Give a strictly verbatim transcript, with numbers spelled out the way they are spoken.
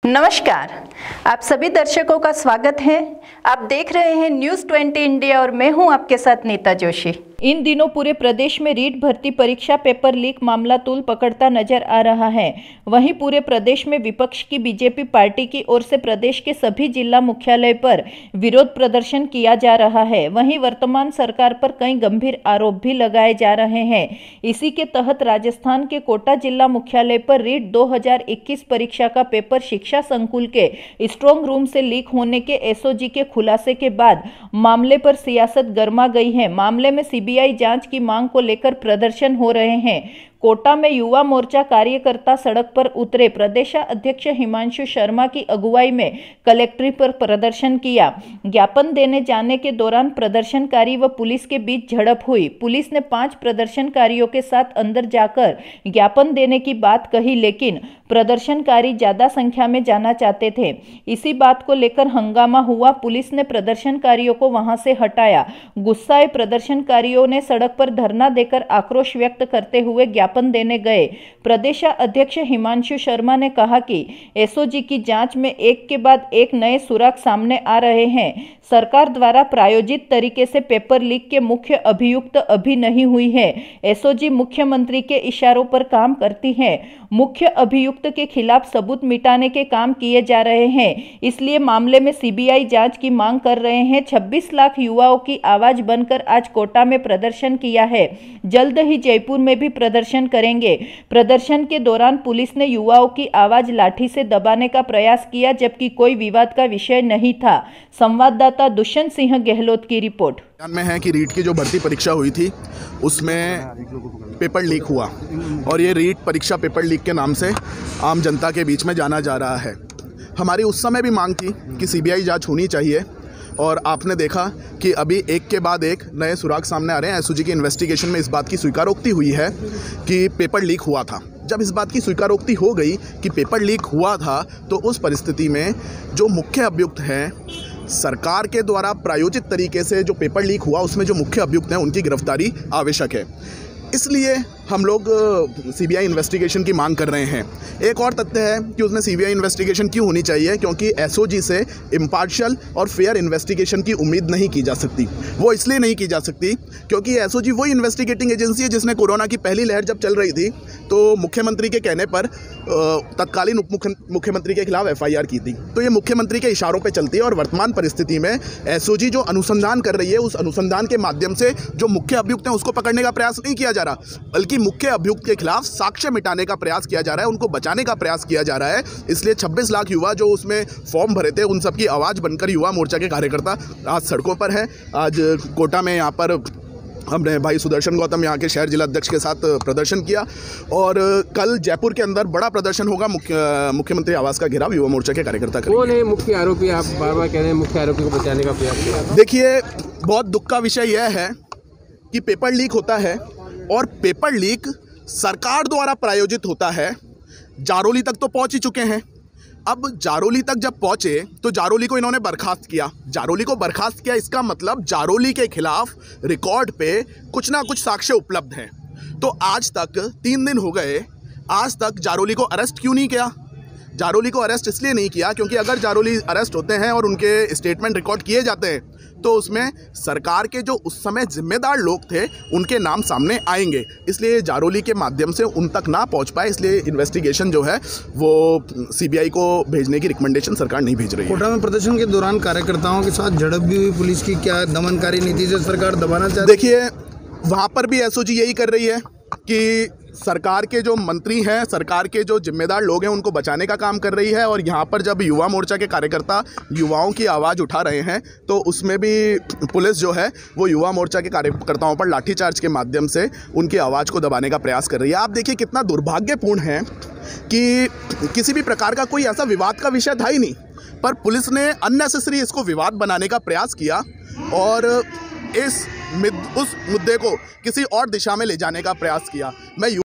नमस्कार, आप सभी दर्शकों का स्वागत है। आप देख रहे हैं न्यूज़ ट्वेंटी इंडिया और मैं हूं आपके साथ नीता जोशी। इन दिनों पूरे प्रदेश में रीट भर्ती परीक्षा पेपर लीक मामला तूल पकड़ता नजर आ रहा है। वहीं पूरे प्रदेश में विपक्ष की बीजेपी पार्टी की ओर से प्रदेश के सभी जिला मुख्यालय पर विरोध प्रदर्शन किया जा रहा है। वहीं वर्तमान सरकार पर कई गंभीर आरोप भी लगाए जा रहे हैं। इसी के तहत राजस्थान के कोटा जिला मुख्यालय पर रीट दो हज़ार इक्कीस परीक्षा का पेपर शिक्षा संकुल के स्ट्रांग रूम से लीक होने के एसओजी के खुलासे के बाद मामले पर सियासत गर्मा गई है। मामले में सीबीआई जांच की मांग को लेकर प्रदर्शन हो रहे हैं। कोटा में युवा मोर्चा कार्यकर्ता सड़क पर उतरे। प्रदेशाध्यक्ष हिमांशु शर्मा की अगुवाई में कलेक्ट्रेट पर प्रदर्शन किया। ज्ञापन देने जाने के दौरान प्रदर्शनकारी व पुलिस के बीच झड़प हुई। पुलिस ने पांच प्रदर्शनकारियों के साथ अंदर जाकर ज्ञापन देने की बात कही, लेकिन प्रदर्शनकारी ज्यादा संख्या में जाना चाहते थे। इसी बात को लेकर हंगामा हुआ। पुलिस ने प्रदर्शनकारियों को वहां से हटाया। गुस्साए प्रदर्शनकारियों ने सड़क पर धरना देकर आक्रोश व्यक्त करते हुए ज्ञापन देने गए। प्रदेशाध्यक्ष हिमांशु शर्मा ने कहा कि एसओजी की जांच में एक के बाद एक नए सुराग सामने आ रहे हैं। सरकार द्वारा प्रायोजित तरीके से पेपर लीक के मुख्य अभियुक्त अभी नहीं हुई है। एसओजी मुख्यमंत्री के इशारों पर काम करती है। मुख्य अभियुक्त के खिलाफ सबूत मिटाने के काम किए जा रहे हैं, इसलिए मामले में सीबीआई जांच की मांग कर रहे हैं। छब्बीस लाख युवाओं की आवाज बनकर आज कोटा में प्रदर्शन किया है। जल्द ही जयपुर में भी प्रदर्शन करेंगे। प्रदर्शन के दौरान पुलिस ने युवाओं की आवाज लाठी से दबाने का प्रयास किया, जबकि कोई विवाद का विषय नहीं था। संवाददाता दुष्यंत सिंह गहलोत की रिपोर्ट। ध्यान में है कि रीट की जो भर्ती परीक्षा हुई थी उसमें पेपर लीक हुआ और ये रीट परीक्षा पेपर लीक के नाम से आम जनता के बीच में जाना जा रहा है। हमारी उस समय भी मांग थी कि सीबीआई जांच होनी चाहिए और आपने देखा कि अभी एक के बाद एक नए सुराग सामने आ रहे हैं। एसओजी की इन्वेस्टिगेशन में इस बात की स्वीकारोक्ति हुई है कि पेपर लीक हुआ था। जब इस बात की स्वीकारोक्ति हो गई कि पेपर लीक हुआ था, तो उस परिस्थिति में जो मुख्य अभियुक्त हैं, सरकार के द्वारा प्रायोजित तरीके से जो पेपर लीक हुआ उसमें जो मुख्य अभियुक्त हैं उनकी गिरफ्तारी आवश्यक है। इसलिए हम लोग सीबीआई इन्वेस्टिगेशन की मांग कर रहे हैं। एक और तथ्य है कि उसमें सीबीआई इन्वेस्टिगेशन क्यों होनी चाहिए, क्योंकि एसओजी से इम्पार्शियल और फेयर इन्वेस्टिगेशन की उम्मीद नहीं की जा सकती। वो इसलिए नहीं की जा सकती क्योंकि एसओजी वही इन्वेस्टिगेटिंग एजेंसी है जिसने कोरोना की पहली लहर जब चल रही थी तो मुख्यमंत्री के कहने पर तत्कालीन उप मुख्यमंत्री के खिलाफ एफ आई आर की थी। तो ये मुख्यमंत्री के इशारों पर चलती है और वर्तमान परिस्थिति में एसओजी जो अनुसंधान कर रही है उस अनुसंधान के माध्यम से जो मुख्य अभियुक्त हैं उसको पकड़ने का प्रयास नहीं किया जा रहा, बल्कि मुख्य अभियुक्त के खिलाफ साक्ष्य मिटाने का प्रयास किया जा रहा है, उनको बचाने का प्रयास किया जा रहा है। इसलिए छब्बीस लाख युवा जो उसमें फॉर्म भरे थे उन सबकी आवाज़ बनकर युवा मोर्चा के कार्यकर्ता आज सड़कों पर हैं। आज कोटा में यहाँ पर हमने भाई सुदर्शन गौतम यहाँ के शहर जिला अध्यक्ष के साथ प्रदर्शन किया और कल जयपुर के अंदर बड़ा प्रदर्शन होगा। मुख्य मुख्यमंत्री आवास का घेराव युवा मोर्चा के कार्यकर्ता करेंगे। कौन है मुख्य आरोपी? आप बार बार कह रहे हैं मुख्य आरोपी को बचाने का प्रयास किया। देखिए, बहुत दुख का विषय यह है कि पेपर लीक होता है और पेपर लीक सरकार द्वारा प्रायोजित होता है। जारोली तक तो पहुंच ही चुके हैं। अब जारोली तक जब पहुंचे तो जारोली को इन्होंने बर्खास्त किया। जारोली को बर्खास्त किया, इसका मतलब जारोली के खिलाफ रिकॉर्ड पे कुछ ना कुछ साक्ष्य उपलब्ध हैं। तो आज तक तीन दिन हो गए, आज तक जारोली को अरेस्ट क्यों नहीं किया? जारोली को अरेस्ट इसलिए नहीं किया क्योंकि अगर जारोली अरेस्ट होते हैं और उनके स्टेटमेंट रिकॉर्ड किए जाते हैं तो उसमें सरकार के जो उस समय जिम्मेदार लोग थे उनके नाम सामने आएंगे। इसलिए जारोली के माध्यम से उन तक ना पहुंच पाए, इसलिए इन्वेस्टिगेशन जो है वो सीबीआई को भेजने की रिकमेंडेशन सरकार नहीं भेज रही है। कोटा में प्रदर्शन के दौरान कार्यकर्ताओं के साथ झड़प भी हुई। पुलिस की क्या दमनकारी नीति से सरकार दबाना चाहती है? देखिए, वहाँ पर भी एसओजी यही कर रही है कि सरकार के जो मंत्री हैं, सरकार के जो जिम्मेदार लोग हैं उनको बचाने का काम कर रही है। और यहाँ पर जब युवा मोर्चा के कार्यकर्ता युवाओं की आवाज़ उठा रहे हैं तो उसमें भी पुलिस जो है वो युवा मोर्चा के कार्यकर्ताओं पर लाठीचार्ज के माध्यम से उनकी आवाज़ को दबाने का प्रयास कर रही है। आप देखिए कितना दुर्भाग्यपूर्ण है कि किसी भी प्रकार का कोई ऐसा विवाद का विषय था ही नहीं, पर पुलिस ने अननेसेसरी इसको विवाद बनाने का प्रयास किया और इस उस मुद्दे को किसी और दिशा में ले जाने का प्रयास किया। मैं